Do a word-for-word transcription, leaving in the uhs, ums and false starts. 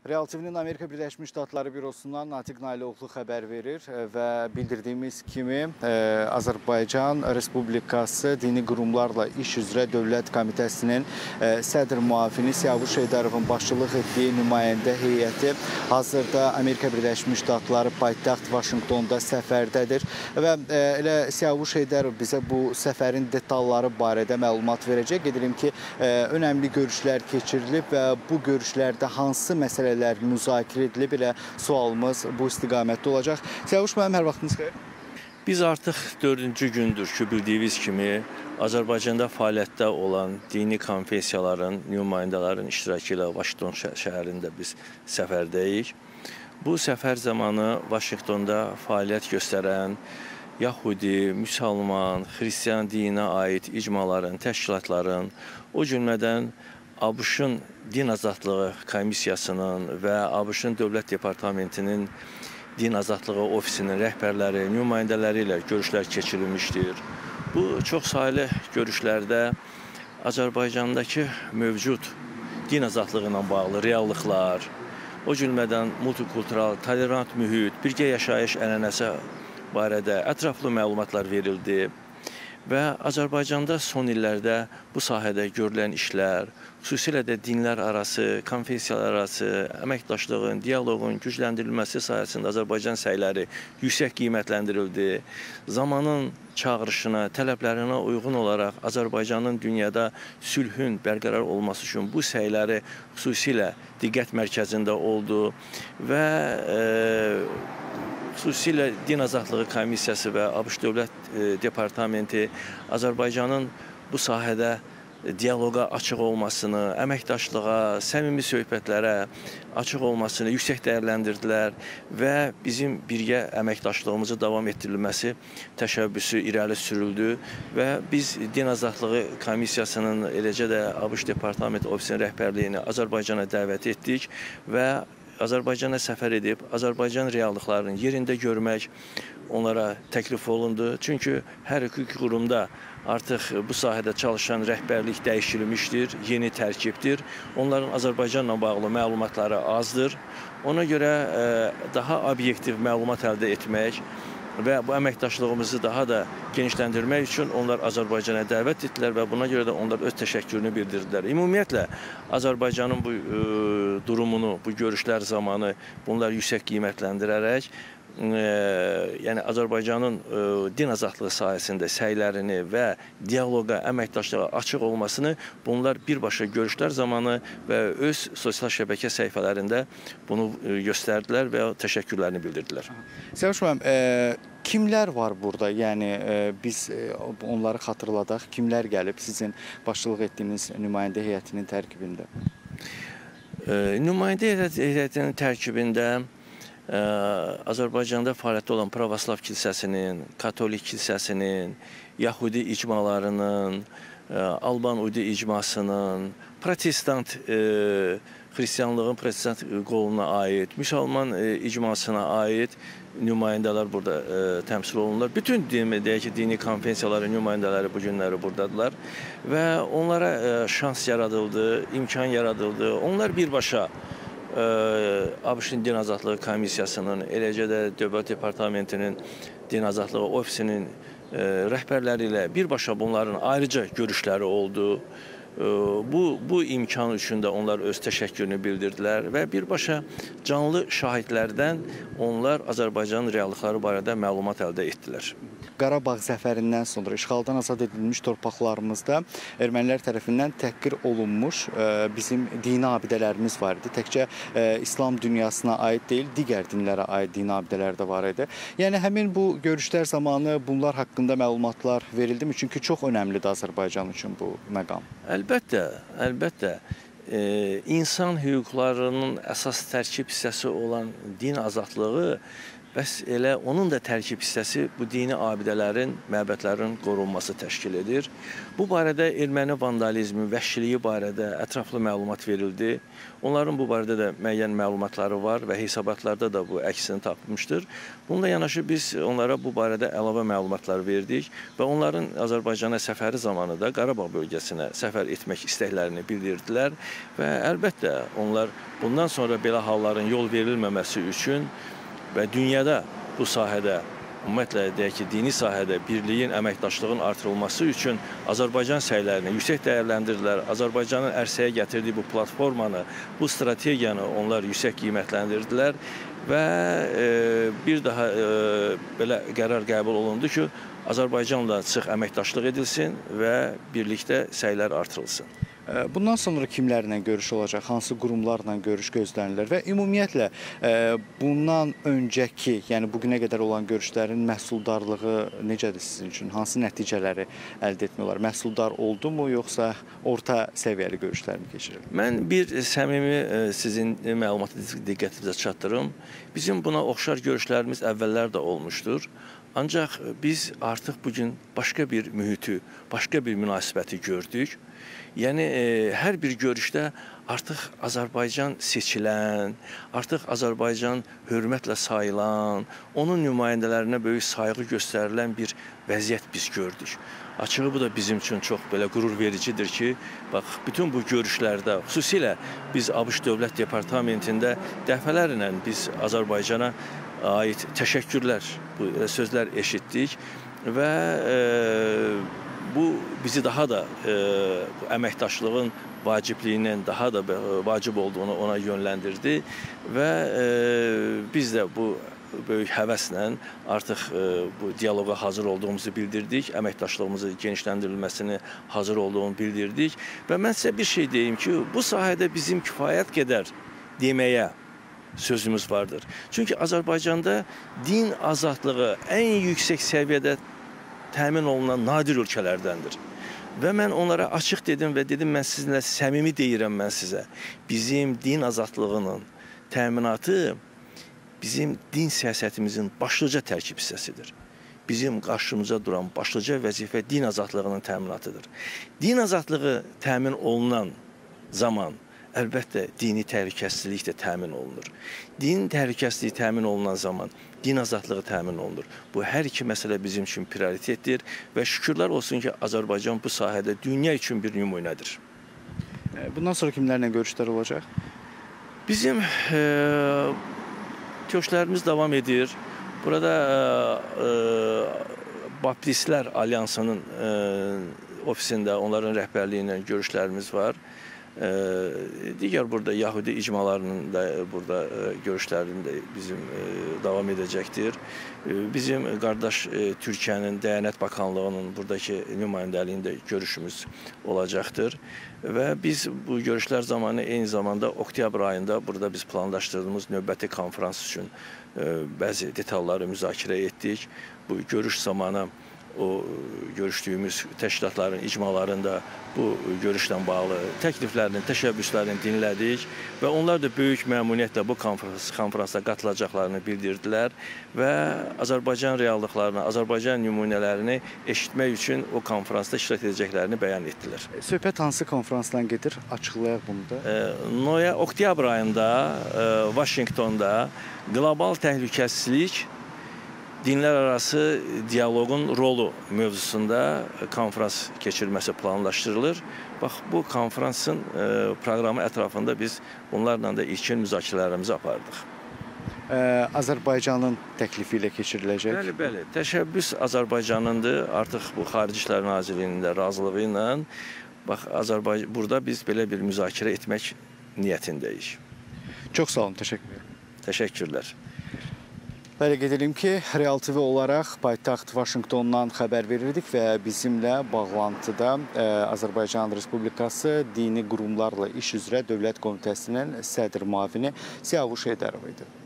Real T V'nin Amerika Birləşmiş Ştatları bürosundan Natiq Nailoğlu xəbər verir və bildirdiyimiz kimi Azərbaycan Respublikası Dini Qurumlarla İş üzrə Dövlət Komitəsinin sədr müavini Siyavuş Heydarovun başçılıq etdiyi nümayəndə heyəti hazırda Amerika Birləşmiş Ştatları paytaxt Vaşinqtonda səfərdədir və elə Siyavuş Heydarov bizə bu səfərin detalları barədə məlumat verəcək. Qeyd ki, önəmli görüşlər keçirilib və bu görüşlərdə hansı məsələlər müzakirə edilib, elə sualımız bu istiqamətdə olacaq. Siyavuş müəllim, hər vaxtınız xeyir. Biz artıq dördüncü gündür ki, bildiyiniz kimi Azərbaycanda fəaliyyətdə olan dini konfessiyaların, nümayəndələrin iştirakı ilə Vaşinqton şəhərində biz səfərdəyik. Bu səfər zamanı Vaşinqtonda fəaliyyət göstərən Yahudi, Müsəlman, Xristiyan dininə aid icmaların, təşkilatların, o cümlədən ABŞ-ın Din Azadlığı Komissiyasının və ABŞ-ın Dövlət Departamentinin Din Azadlığı Ofisinin rəhbərləri, nümayəndələri ilə görüşlər keçirilmişdir. Bu çoxsaylı görüşlərdə Azərbaycandakı mövcud din azadlığı ilə bağlı reallıqlar, o cümlədən multikultural, tolerant mühit, birgə yaşayış ənənəsi barədə ətraflı məlumatlar verildi. Və Azərbaycanda son illərdə bu sahədə görülən işlər, xüsusilə də dinlər arası, konfessiyalar arası əməkdaşlığın, diyaloqun gücləndirilməsi sayəsində Azərbaycan səyləri yüksək qiymətləndirildi. Zamanın çağırışına, tələblərinə uyğun olaraq Azərbaycanın dünyada sülhün bərqərar olması üçün bu səyləri xüsusilə diqqət mərkəzində oldu və e, xüsusilə Din Azadlığı Komissiyası və ABŞ Dövlət Departamenti Azərbaycanın bu sahədə diyaloqa açıq olmasını, əməkdaşlığa, səmimi söhbətlərə açıq olmasını yüksək dəyərləndirdilər və bizim birgə əməkdaşlığımızı davam etdirilməsi təşəbbüsü irəli sürüldü və biz Din Azadlığı Komissiyasının, eləcə də ABŞ Departamenti Ofisinin rəhbərliyini Azərbaycana dəvət etdik və Azərbaycana səfər edib, Azərbaycan reallıqlarını yerində görmək onlara təklif olundu. Çünki hər hüquqi qurumda artıq bu sahədə çalışan rəhbərlik dəyişilmişdir, yeni tərkibdir. Onların Azərbaycanla bağlı məlumatları azdır. Ona görə daha obyektiv məlumat əldə etmək və bu əməkdaşlığımızı daha da genişləndirmək üçün onlar Azərbaycana dəvət etdilər və buna görə də onlar öz təşəkkürünü bildirdilər. Ümumiyyətlə, Azərbaycanın bu e, durumunu, bu görüşlər zamanı bunlar yüksək qiymətləndirərək, e, yəni Azərbaycanın e, din azadlığı sahəsində səylərini və diyaloqa, əməkdaşlığa açıq olmasını bunlar birbaşa görüşlər zamanı və öz sosial şəbəkə səhifələrində bunu e, göstərdilər və təşəkkürlərini bildirdilər. Siyavuş müəllim, e kimlər var burada? Yəni e, biz e, onları xatırladaq. Kimlər gəlib sizin başçılıq etdiyiniz nümayəndə heyətinin tərkibində? E, nümayəndə heyətinin tərkibində e, Azərbaycanda fəaliyyətdə olan Pravoslav kilsəsinin, Katolik kilsəsinin, Yahudi icmalarının, e, Alban Udi icmasının, Protestant e, Xristiyanlığın protestant qoluna aid, Müsəlman e, icmasına aid nümayəndələr burada e, təmsil olunurlar. Bütün deyək ki, dini konfessiyaların nümayəndələri bu günləri buradadılar və onlara e, şans yaradıldı, imkan yaradıldı. Onlar birbaşa e, ABŞ-ın Din Azadlığı Komissiyasının, eləcə də Dövlət Departamentinin Din Azadlığı Ofisinin e, rəhbərləri ilə birbaşa bunların ayrıca görüşləri oldu. Bu, bu imkan üçün də onlar öz təşəkkürünü bildirdilər və birbaşa canlı şahidlərdən onlar Azərbaycanın reallıqları barədə məlumat əldə etdilər. Qarabağ zəfərindən sonra işğaldan azad edilmiş torpaqlarımızda ermənilər tərəfindən təhqir olunmuş bizim dini abidələrimiz var idi. Təkcə İslam dünyasına aid deyil, digər dinlərə aid dini abidələr də var idi. Yəni həmin bu görüşlər zamanı bunlar haqqında məlumatlar verildimi? Çünki çox önəmlidir Azərbaycan üçün bu məqam. Əlbəttə, əlbəttə. E, insan hüquqlarının əsas tərkib hissəsi olan din azadlığı Bəs elə onun da tərkib hissəsi bu dini abidələrin, məbədlərin qorunması təşkil edir. Bu barədə erməni vandalizmi, vəhşiliyi barədə ətraflı məlumat verildi. Onların bu barədə də müəyyən məlumatları var və hesabatlarda da bu əksini tapmışdır. Bununla yanaşı biz onlara bu barədə əlavə məlumatlar verdik və onların Azərbaycana səfəri zamanı da Qarabağ bölgəsinə səfər etmək istəklərini bildirdilər və əlbəttə onlar bundan sonra belə halların yol verilməməsi üçün və dünyada bu sahədə, ümumiyyətlə deyək ki, dini sahədə birliyin, əməkdaşlığın artırılması üçün Azərbaycan səylərini yüksək dəyərləndirdilər. Azərbaycanın ərsəyə gətirdiyi bu platformanı, bu strategiyanı onlar yüksək qiymətləndirdilər və e, bir daha e, belə qərar qəbul olundu ki, Azərbaycanla sıx əməkdaşlıq edilsin və birlikdə səylər artırılsın. Bundan sonra kimlərlə görüş olacaq, hansı qurumlarla görüş gözlənilir və ümumiyyətlə bundan öncəki, yəni bugünə qədər olan görüşlərin məhsuldarlığı necədir sizin üçün? Hansı nəticələri əldə etmək olar? Məhsuldar oldu mu, yoxsa orta səviyyəli görüşlər mi keçirir? Mən bir səmimi sizin məlumatı diqqətinizə çatdırım. Bizim buna oxşar görüşlərimiz əvvəllər də olmuşdur. Ancaq biz artıq bugün başqa bir mühiti, başqa bir münasibəti gördük. Yəni, e, hər bir görüşdə artıq Azərbaycan seçilən, artıq Azərbaycan hörmətlə sayılan, onun nümayəndələrinə böyük sayğı göstərilən bir vəziyyət biz gördük. Açığı bu da bizim üçün çox belə qürur vericidir ki, bax, bütün bu görüşlərdə, xüsusilə biz ABŞ Dövlət Departamentində dəfələrlə biz Azərbaycana ait təşəkkürlər, bu sözlər eşitdik və e, bu bizi daha da e, əməkdaşlığın vacibliyinin daha da vacib olduğunu ona yönləndirdi və e, biz də bu böyük həvəslə artıq e, bu dialoqa hazır olduğumuzu bildirdik, əməkdaşlığımızı genişləndirilməsini hazır olduğunu bildirdik və mən sizə bir şey deyim ki, bu sahədə bizim kifayət qədər deməyə sözümüz vardır. Çünki Azərbaycanda din azadlığı ən yüksək səviyyədə təmin olunan nadir ölkələrdəndir. Və mən onlara açıq dedim və dedim, mən sizinlə səmimi deyirəm mən sizə. Bizim din azadlığının təminatı bizim din siyasətimizin başlıca tərkib hissəsidir. Bizim qarşımıza duran başlıca vəzifə din azadlığının təminatıdır. Din azadlığı təmin olunan zaman əlbəttə dini təhlükəsizlik də təmin olunur. Din təhlükəsizliyi təmin olunan zaman din azadlığı təmin olunur. Bu hər iki məsələ bizim üçün prioritetdir və şükürlər olsun ki, Azərbaycan bu sahədə dünya üçün bir nümunədir. Bundan sonra kimlərlə görüşlər olacaq? Bizim e, görüşlərimiz davam edir. Burada e, e, Baptistlər Alyansının e, ofisində onların rəhbərliyi ilə görüşlərimiz var. E, digər burada Yahudi icmalarının da burada e, görüşlərində bizim e, davam edəcəkdir. E, bizim qardaş e, Türkiyənin Dəyənət Bakanlığının buradakı nümayəndəliyində görüşümüz olacaqdır. Və biz bu görüşlər zamanı eyni zamanda oktyabr ayında burada biz planlaşdırdığımız növbəti konferans üçün e, bəzi detalları müzakirə etdik. Bu görüş zamanı o görüşdüyümüz təşkilatların icmalarında bu görüşlə bağlı təkliflərini, təşəbbüslərini dinlədik və onlar da böyük məmnuniyyətlə bu konferans, konferansda qatılacaqlarını bildirdilər və Azərbaycan reallıqlarını, Azərbaycan nümunələrini eşitmək üçün o konferansda iştirak edəcəklərini bəyan etdilər. Söhbət hansı konferansdan gedir? Açıqlayaq bunu da. E, Noya oktyabr ayında e, Vaşinqtonda qlobal təhlükəsizlik dinlər arası dialoqun rolu mövzusunda konferans keçirilməsi planlaşdırılır. Bax, bu konferansın proqramı ətrafında biz bunlarla da ilkin müzakirələrimizi apardıq. Azərbaycanın təklifi ilə keçiriləcək? Bəli, bəli. Təşəbbüs Azərbaycanındır. Artıq bu Xarici İşlər Nazirliyinin də razılığı ilə bax, Azərbaycan burada biz belə bir müzakirə etmək niyyətindəyik. Çox sağ olun, təşəkkür ederim. Təşəkkürlər. Bəli, qeyd edelim ki, Real T V olaraq paytaxt Vaşinqtondan xəbər verirdik və bizimlə bağlantıda e, Azərbaycan Respublikası Dini Qurumlarla İş üzrə Dövlət Komitəsinin sədr müavini Siyavuş Heydərov idi.